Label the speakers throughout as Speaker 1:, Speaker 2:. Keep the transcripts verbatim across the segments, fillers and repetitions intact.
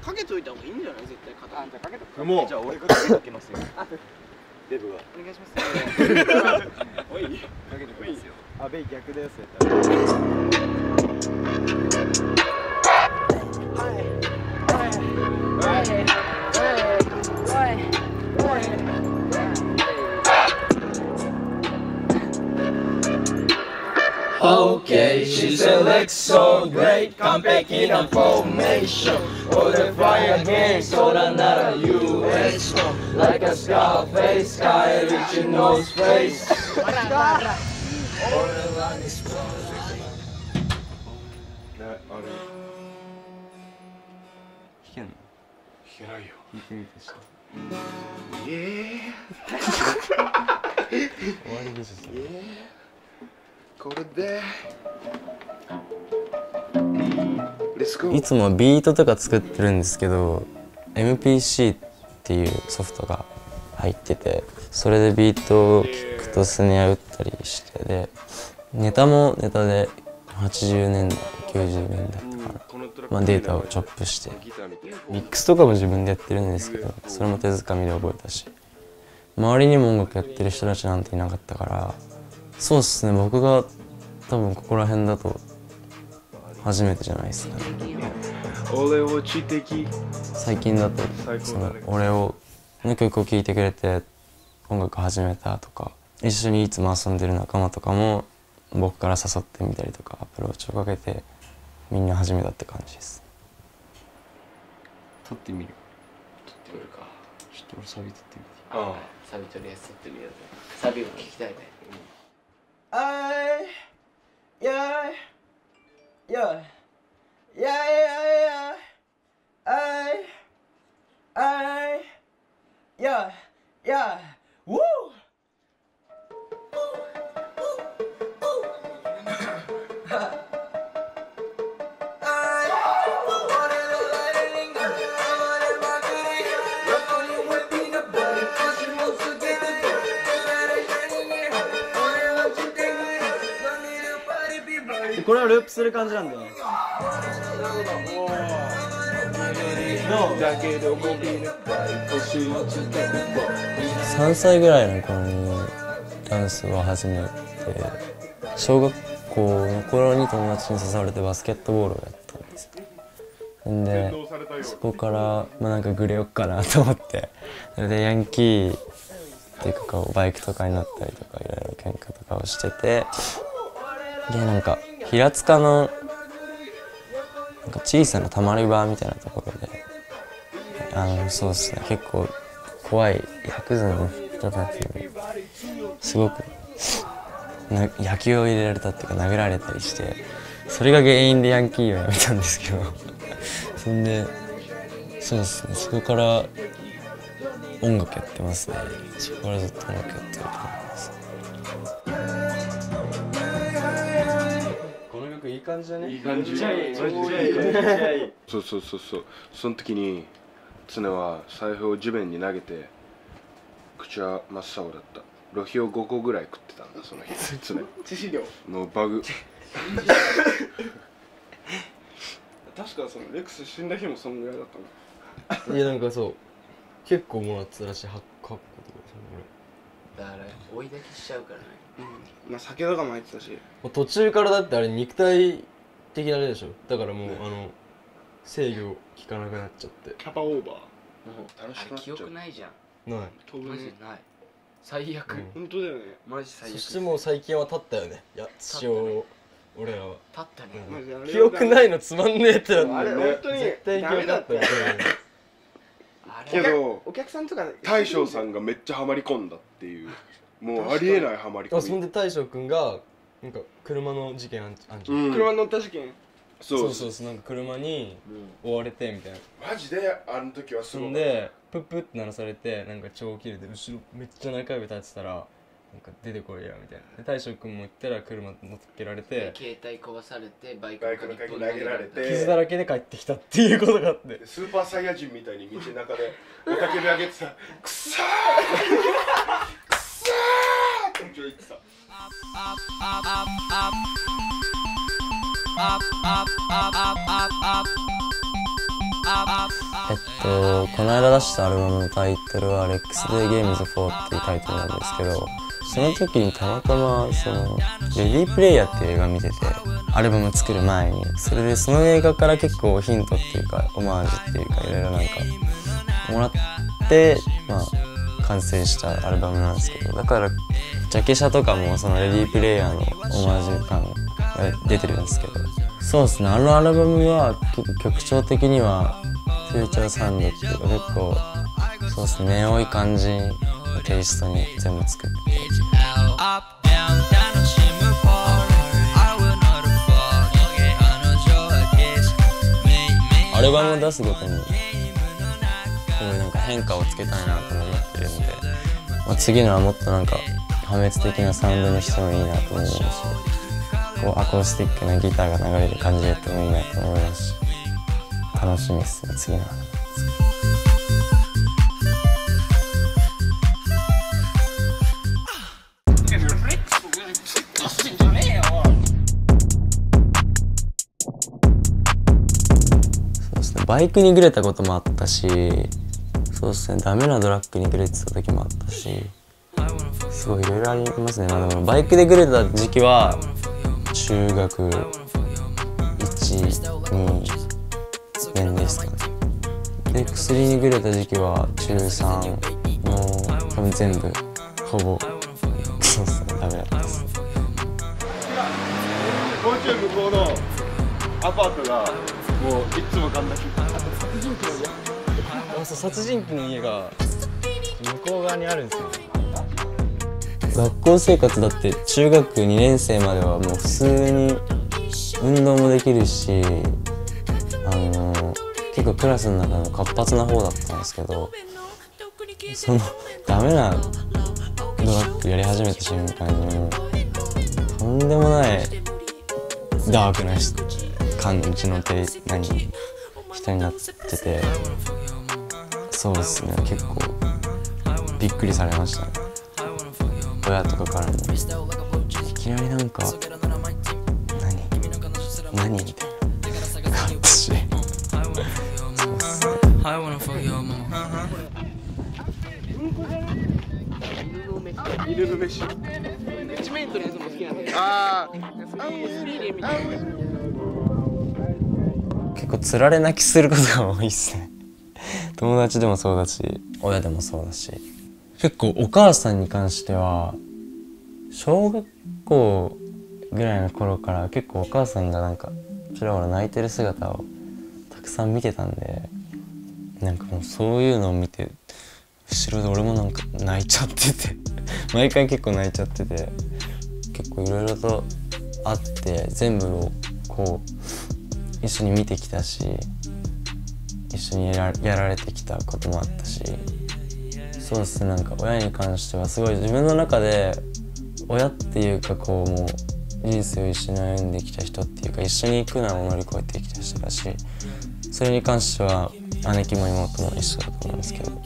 Speaker 1: かけといた方がいいんじゃない？絶対肩に。
Speaker 2: じゃあかけとく。
Speaker 3: もうじゃあ俺がかけますよ。デブが。
Speaker 2: お願いします。
Speaker 1: おい、
Speaker 2: かけてくださいよ。
Speaker 3: あ、ベイ逆だよ、それ。
Speaker 4: Okay, she selects so great, 完璧なフォーメーション。俺ファイアゲン、空なら ユーエス の Like a Scarface, 帰り血のスペース。俺らにスポーツ。
Speaker 3: ね、あれ。
Speaker 2: 弾けんの？
Speaker 3: 弾けないよ。
Speaker 2: 弾いてみてした。
Speaker 3: え
Speaker 2: 終わりですよ。
Speaker 3: えこれで
Speaker 5: いつもビートとか作ってるんですけど エムピーシー っていうソフトが入ってて、それでビートをキックとスネア打ったりして、でネタもネタではちじゅうねんだいきゅうじゅうねんだいとか、まあ、データをチョップしてミックスとかも自分でやってるんですけど、それも手づかみで覚えたし、周りにも音楽やってる人たちなんていなかったから、そうっすね、僕が多分ここら辺だと初めてじゃないですかね。
Speaker 3: 俺を知的。
Speaker 5: 最近だとその俺をの曲を聴いてくれて音楽始めたとか、一緒にいつも遊んでる仲間とかも僕から誘ってみたりとかアプローチをかけてみんな始めたって感じです。
Speaker 2: 撮ってみる。
Speaker 1: 撮ってみるか。
Speaker 2: ちょっと俺サビ撮ってみて。
Speaker 3: あ
Speaker 1: サビとりあえず撮ってみようぜ。サビを聞きたいね。
Speaker 4: I, yeah, yeah, yeah, yeah, yeah. I, I, yeah, yeah. Woo!
Speaker 1: これをループする感じなんだよね。
Speaker 5: さんさいぐらいの頃にダンスを始めて、小学校の頃に友達に誘われてバスケットボールをやったんですよ。んでそこから、まあ、なんかグレよっかなと思って、それでヤンキーっていうかこうバイクとかに乗ったりとかいろいろ喧嘩とかをしてて、でなんか平塚のなんか小さなたまり場みたいなところで、あのそうですね、結構怖いヤクザの人たちにすごくな野球を入れられたっていうか殴られたりして、それが原因でヤンキーをやめたんですけどそんでそうですね、そこから音楽やってますね。そこからずっと音楽やってると思います。
Speaker 2: この曲いい感じだね。
Speaker 3: いい感じ。
Speaker 1: めっちゃいい。
Speaker 3: マジでいい感じ。
Speaker 1: めっちゃいい。
Speaker 3: そうそうそうそう。その時に常は財布を地面に投げて口は真っ青だった。ロヒをごこぐらい食ってたんだその日。常。
Speaker 1: 致死量。
Speaker 3: もうバグ。
Speaker 1: 確かそのレックス死んだ日もそんぐらいだったの。
Speaker 2: いやなんかそう結構もらってたらしい、はっかっことか
Speaker 1: だから追いだきしちゃうからね。うん。まあ酒とかも入ってたし。
Speaker 2: もう途中からだってあれ肉体的なあれでしょ。だからもう、ね、あの制御効かなくなっちゃって。
Speaker 1: キャパオーバー。も
Speaker 3: う楽しくなっちゃう。
Speaker 1: 記憶ないじゃん。
Speaker 2: ない。
Speaker 1: 飛ぶね。マジない。最悪。本当だよね。マジ最悪。
Speaker 2: そしてもう最近は立ったよね。いや土を俺らは
Speaker 1: 立ったね。
Speaker 2: マジあれ記憶ないのつまんねえってなって。
Speaker 1: あれ本当に
Speaker 2: 絶対記憶だったよ。
Speaker 3: けど
Speaker 1: お客さんとか
Speaker 3: 大将さんがめっちゃハマり込んだっていう、もうありえないハマり込み。
Speaker 2: あ、そんで大将くんがなんか車の事件あんあんじゃん、
Speaker 3: うん、
Speaker 1: 車乗った事件。
Speaker 2: そうそうそう、なんか車に追われてみたいな。
Speaker 3: マジであの時はすごい。
Speaker 2: そんでプップって鳴らされて、なんか超キレで後ろめっちゃ中指立ってたら、なんか出てこいやみたいな。で大将くんも行ったら車乗っけられて、
Speaker 1: 携帯壊されてバイク
Speaker 3: の鍵投げられて
Speaker 2: 傷だらけで帰ってきたっていうことがあって、
Speaker 3: スーパーサイヤ人みたいに道中でおたけび上げてた。くさーくさーって言ってた。
Speaker 5: えっとこの間出したアルバムのタイトルは「レックスデーゲームズフォー」っていうタイトルなんですけど、その時にたまたまその「レディープレイヤー」っていう映画見てて、アルバム作る前に。それでその映画から結構ヒントっていうかオマージュっていうかいろいろなんかもらって、まあ完成したアルバムなんですけど、だからジャケ写とかもそのレディープレイヤーのオマージュ感が出てるんですけど、そうですね、あのアルバムは結構曲調的にはフューチャーサウンドっていうか結構そうですね、ネオい感じのテイストに全部作ってて、アルバムを出すごとにこういうなんか変化をつけたいなと思ってるんで、まあ、次のはもっとなんか破滅的なサウンドにしてもいいなと思うし、こうアコースティックなギターが流れる感じでやってもいいなと思いますし、楽しみですね、次のは。そうですね、バイクにグレたこともあったし、そうですね、ダメなドラッグにグレてた時もあったし、すごいいろいろありますね。まあ、でもバイクでグレた時期は中学いち、にねんですかね。で薬にグレた時期は中さんの多分全部ほぼそうですね、ダメだったです。
Speaker 1: もうちょい向こうのアパートがもういつもガン泣き。殺人鬼の家。
Speaker 2: そう、殺人鬼の家が向こう側にあるんですよ。
Speaker 5: 学校生活だって中学にねん生まではもう普通に運動もできるし、あの結構クラスの中の活発な方だったんですけど、そのダメなドラッグやり始めた瞬間にもうとんでもないダークな感じのて何人になってて、そうですね、結構びっくりされましたね、親とかからも。いきなりなんか何何みたいな感じし、そうっすね。
Speaker 1: 犬の飯。一メイトのやつも好きなんで。ああ。
Speaker 5: 結構つられ泣きすることが多いっすね。友達でもそうだし、親でもそうだし。結構お母さんに関しては小学校ぐらいの頃から結構お母さんがなんかちらほら泣いてる姿をたくさん見てたんで、なんかもうそういうのを見て後ろで俺もなんか泣いちゃってて毎回結構泣いちゃってて、結構いろいろとあって全部をこう一緒に見てきたし、一緒にやら、やられてきたこともあったし、そうですね、なんか親に関してはすごい自分の中で親っていうかこうもう人生を一緒に歩んできた人っていうか一緒に行くのを乗り越えてきた人だし、それに関しては姉貴も妹も一緒だと思うんですけど、うん、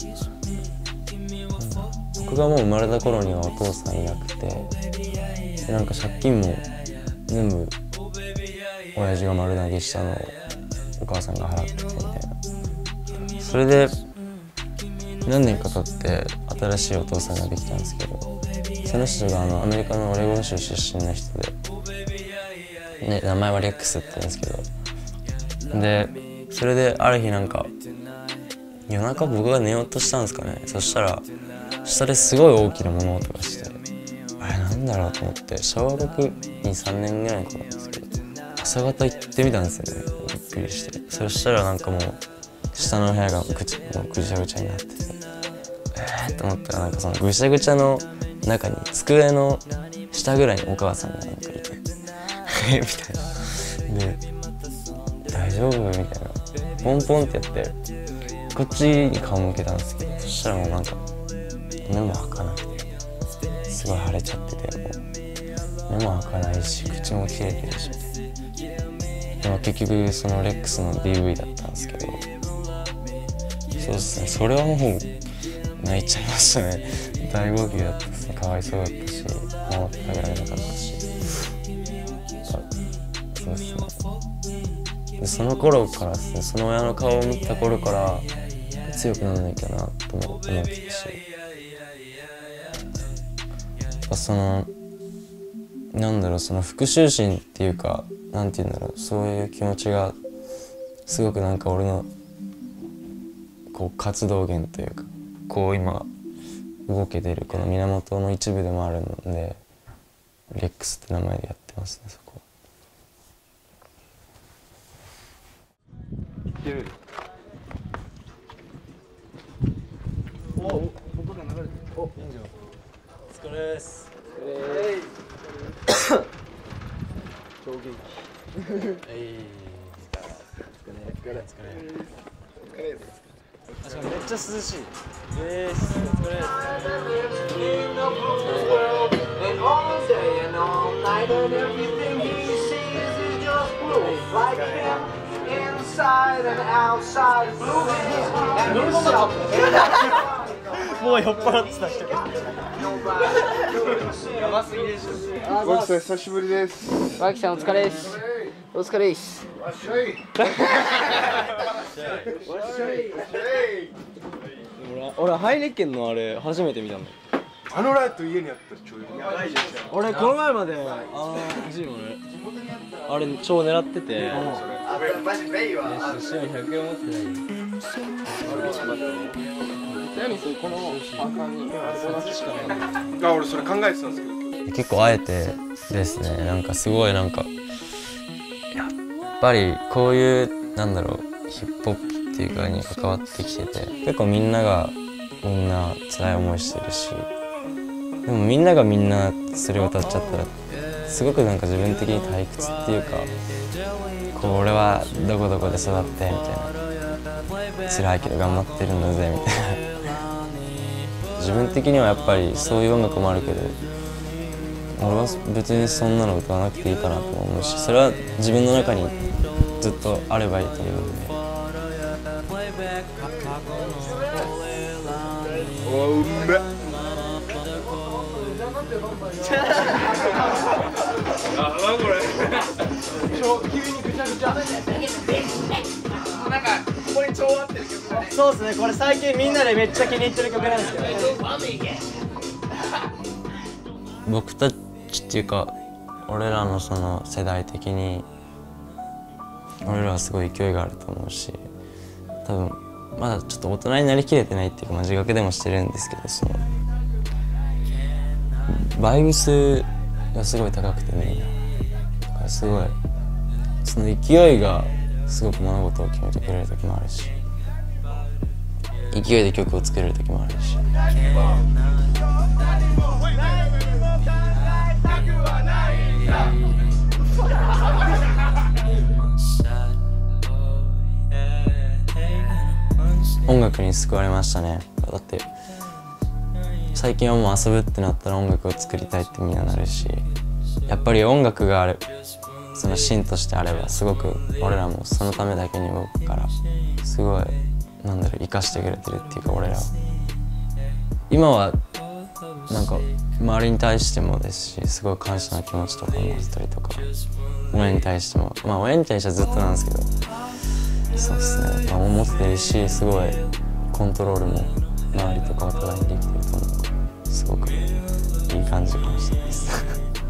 Speaker 5: 僕がもう生まれた頃にはお父さんいなくて、でなんか借金も全部親父が丸投げしたのをお母さんが払っててみたいな。それで何年か経って新しいお父さんができたんですけど、その人があのアメリカのオレゴン州出身の人で、ね、名前はレックスって言うんですけど、でそれである日なんか夜中僕が寝ようとしたんですかね。そしたら下ですごい大きな物音がして、あれなんだろうと思って小学に、さんねんぐらいの頃なんですけど朝方行ってみたんですよね。びっくりして、そしたらなんかもう下の部屋がぐちもうぐちゃぐちゃになってて、えーと思ったらなんかそのぐちゃぐちゃの中に机の下ぐらいにお母さんがなんかいてえみたいなで大丈夫みたいなポンポンってやってこっちに顔向けたんですけど、そしたらもうなんか目も開かなくてすごい腫れちゃってて、もう目も開かないし口も切れてるしみたいな。でも結局そのレックスの ディーブイ だったんですけど、そうですね、それはもう泣いちゃいましたね。大号泣だったですね。かわいそうだったし、守ってあげられなかったし、そうですね。 でその頃からですね、その親の顔を見た頃から強くならなきゃなとも思ってたし、やっぱそのなんだろう、その復讐心っていうか、なんて言うんだろう、そういう気持ちがすごくなんか俺のこう活動源というか、こう今動けてるこの源の一部でもあるので、レックスって名前でやってますね、そこは。
Speaker 1: いける。おお、音が流れてる。お、いいんじゃん。
Speaker 2: お疲れです。
Speaker 1: 衝撃。
Speaker 2: えい。
Speaker 1: お疲れ。お疲れ。お疲れ。
Speaker 2: あ、しかもめっちゃ涼しい。えーす。お疲れ。もう酔っ払ってた人が。やばすぎでしょ。
Speaker 1: ゴキさん久しぶりです。
Speaker 4: ワキさんお疲れです。お疲れです。
Speaker 1: わっしょい。
Speaker 2: 俺、俺ハイネッケンのあれ初めて見たの。
Speaker 1: あのライト家にあったらちょいやばいじゃん。
Speaker 2: 俺この前まであのジムね、あれ超狙ってて。
Speaker 1: マジレイは。
Speaker 2: 試合ひゃくえん持ってないよ。
Speaker 4: 何それこのパーカーに
Speaker 1: あ、俺それ考えてたんですけど。
Speaker 5: 結構あえてですね、なんかすごいなんかやっぱりこういうなんだろう、ヒップホップっていうかに関わってきてて、結構みんながみんな辛い思いしてるし、でもみんながみんなそれを歌っちゃったらすごくなんか自分的に退屈っていうか、こう俺はどこどこで育ってみたいな、辛いけど頑張ってるんだぜみたいな自分的にはやっぱりそういう音楽もあるけど、俺は別にそんなの歌わなくていいかなと思うし、それは自分の中にずっとあればいいと思うんで。
Speaker 1: おうめ。あ、なんこれ。急にぐちゃぐちゃ。なんかここに超合ってる曲だね。
Speaker 2: そうですね、これ最近みんなでめっちゃ気に入ってる曲なんですけど、
Speaker 5: 僕たちっていうか俺らのその世代的に俺らはすごい勢いがあると思うし、多分まだちょっと大人になりきれてないっていうか、まあ、自覚でもしてるんですけど、そのバイブスがすごい高くてみんなだからすごいその勢いがすごく物事を決めてくれる時もあるし、勢いで曲を作れる時もあるし。音楽に救われましたね。だって最近はもう遊ぶってなったら音楽を作りたいってみんななるし、やっぱり音楽がある、その芯としてあればすごく俺らもそのためだけに動くから、すごいなんだろう、生かしてくれてるっていうか、俺らを今はなんか周りに対してもですし、すごい感謝の気持ちとかもあったりとか、親に対しても、まあ親に対してはずっとなんですけど、そうですね、まあ、思ってるし、すごいコントロールも周りとかお互いにできてると思うから、すごくいい感じかもしれないです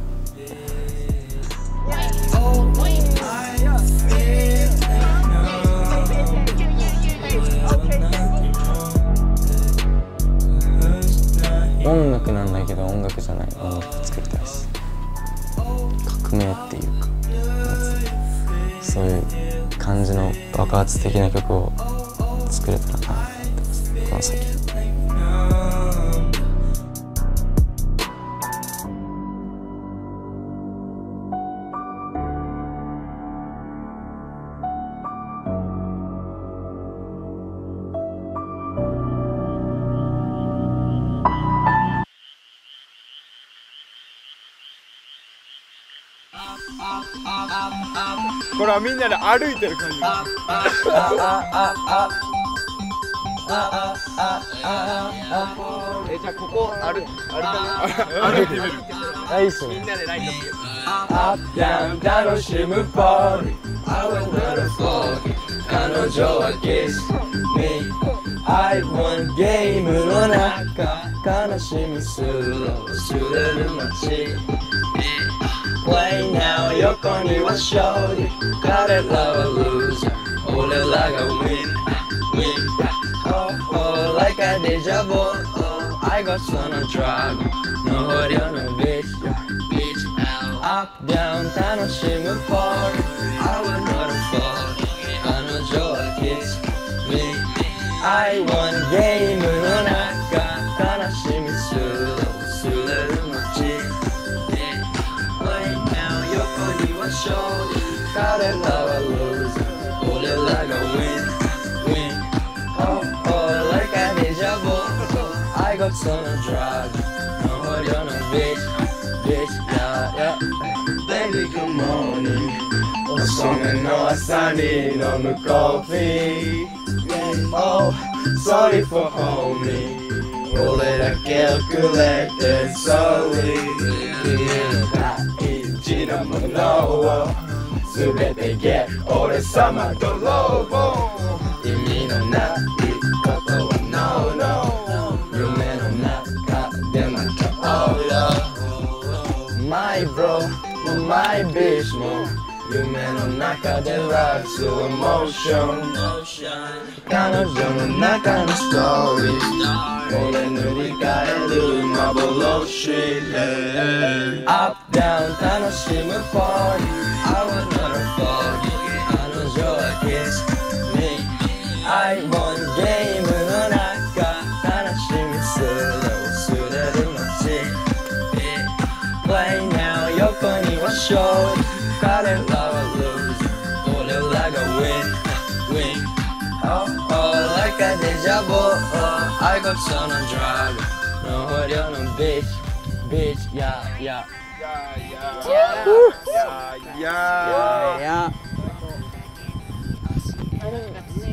Speaker 5: 音楽なんだけど音楽じゃない音楽作りたいです。革命っていうか、そういう感じの爆発的な曲を作れたらなと思ってます、この先。
Speaker 1: これはみんなで歩いてる感じ。え、じゃあここ歩歩か歩いてみる。
Speaker 2: あ、いいっすね。
Speaker 1: みんなでライトつける。
Speaker 4: アップダウン楽しむパーリー I will never forget 彼女は kiss me I want ゲームの中悲しみすら忘れる街 Play now 横には勝利彼らは loser 俺らが win win Oh oh like a deja vu oh, I got some on drug No horio no bitch bitch Up down 楽しむ party I will not fall 彼女は kiss me I want ゲームの中悲しみすら忘れる街 Play now 横には勝利彼らは loser 俺らが win win Oh oh like a deja vu I got some on drug No horio no bitch bitch yeah yeah Baby good morning 遅めの朝に飲むコーヒー Oh sorry for homie 俺だけ遅れて Sorry 大事なものを全て get 俺様泥棒意味のないことは No no 夢の中でまた Oh yeah My bro も My bitch も夢の中でラブスローモーション彼女の中のストーリー俺塗り替える幻 Up down 楽しむ party I will never forget 彼女は kiss me I want ゲームの中悲しみすら忘れる街 Play now 横には勝利彼らは lose 俺らが win win Oh oh like a deja vu oh, I got some on drug No horio no bitch bitch yeah yeah
Speaker 1: Yeah, yeah, yeah, yeah.
Speaker 6: Yeah.